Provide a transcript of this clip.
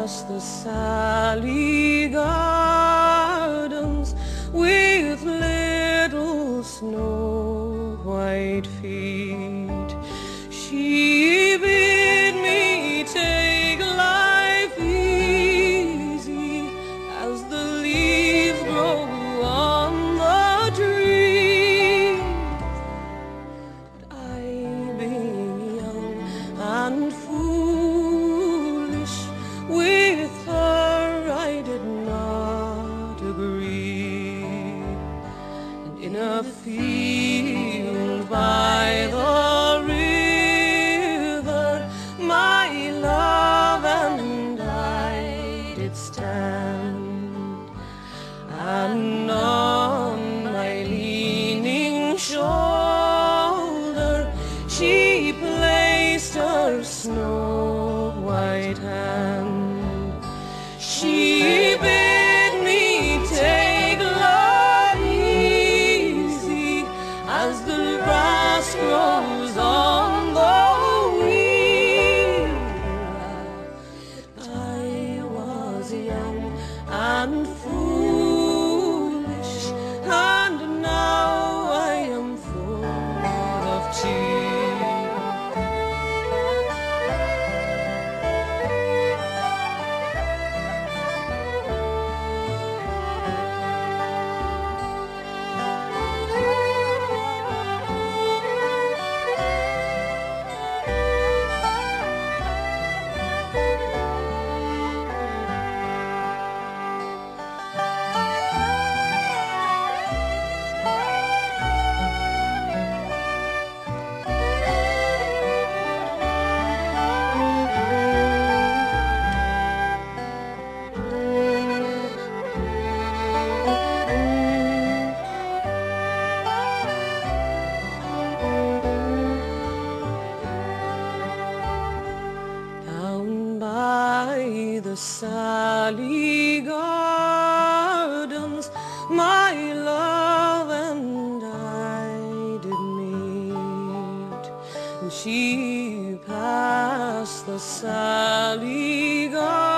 past the Sally Gardens with little snow white feet. She bid me take life easy as the leaves grow on the trees. But I, being young and foolish, with her I did not agree. And in a field by the river, my love and I did stand, and on my leaning shoulder she placed her snow white hand. She bid me take life easy as the grass grows on the wheel. I was young and foolish, and now I am full of tears. By the Sally Gardens, my love and I did meet, and she passed the Sally Gardens